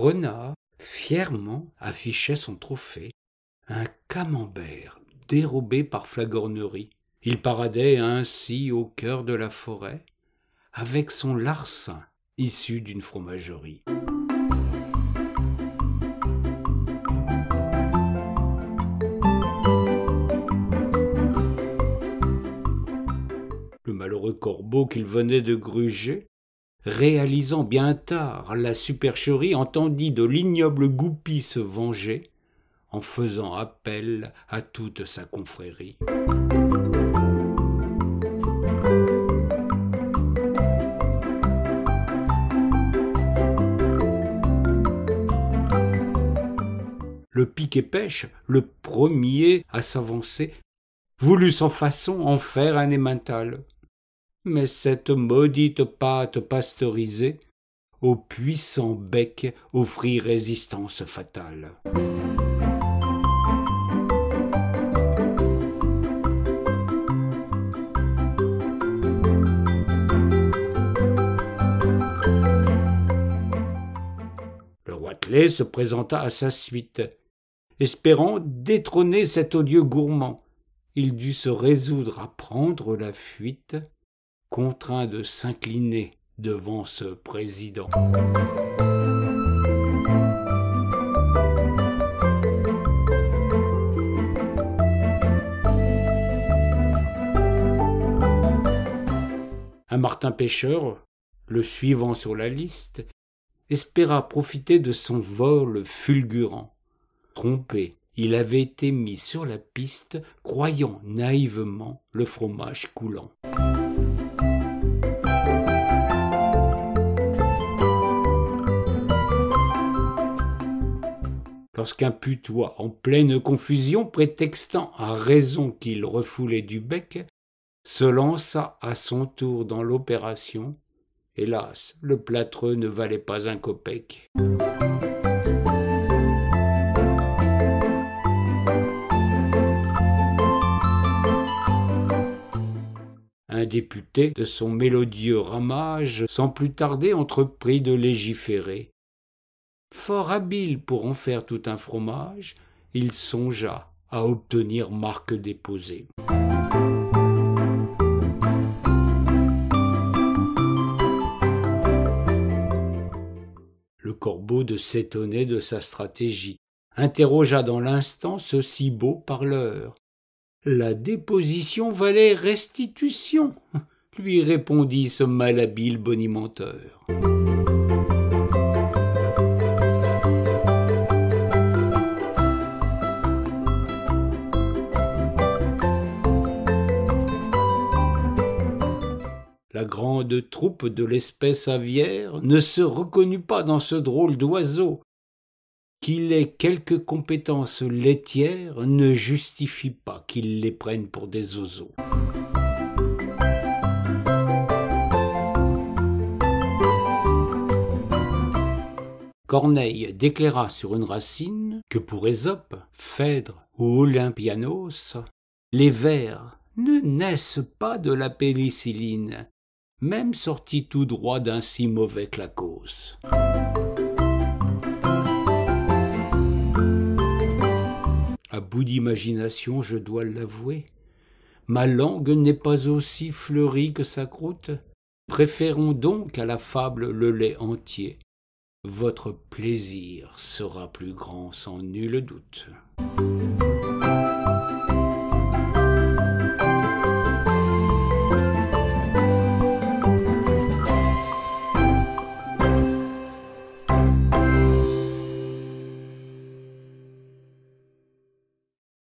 renard fièrement affichait son trophée, un camembert dérobé par flagornerie. Il paradait ainsi au cœur de la forêt, avec son larcin issu d'une fromagerie. Le malheureux corbeau qu'il venait de gruger, réalisant bien tard la supercherie, entendit de l'ignoble goupille se venger, en faisant appel à toute sa confrérie. Le pique-et-pêche, le premier à s'avancer, voulut sans façon en faire un emmental. Mais cette maudite pâte pasteurisée au puissant bec offrit résistance fatale. Le roitelet se présenta à sa suite, espérant détrôner cet odieux gourmand. Il dut se résoudre à prendre la fuite, contraint de s'incliner devant ce président. Un martin pêcheur, le suivant sur la liste, espéra profiter de son vol fulgurant. Trompé, il avait été mis sur la piste, croyant naïvement le fromage coulant. Lorsqu'un putois, en pleine confusion, prétextant à raison qu'il refoulait du bec, se lança à son tour dans l'opération, hélas, le plâtreux ne valait pas un kopek. Un député, de son mélodieux ramage, sans plus tarder entreprit de légiférer. Fort habile pour en faire tout un fromage, il songea à obtenir marque déposée. Le corbeau de s'étonner de sa stratégie, interrogea dans l'instant ce si beau parleur. La déposition valait restitution, lui répondit ce malhabile bonimenteur. La grande troupe de l'espèce aviaire ne se reconnut pas dans ce drôle d'oiseau. Qu'il ait quelques compétences laitières ne justifie pas qu'il les prenne pour des oiseaux. Corneille déclara sur une racine que pour Ésope, Phèdre ou Olympianos, les vers ne naissent pas de la pénicilline, même sortis tout droit d'un si mauvais clacos. À bout d'imagination, je dois l'avouer, ma langue n'est pas aussi fleurie que sa croûte. Préférons donc à la fable le lait entier. Votre plaisir sera plus grand sans nul doute.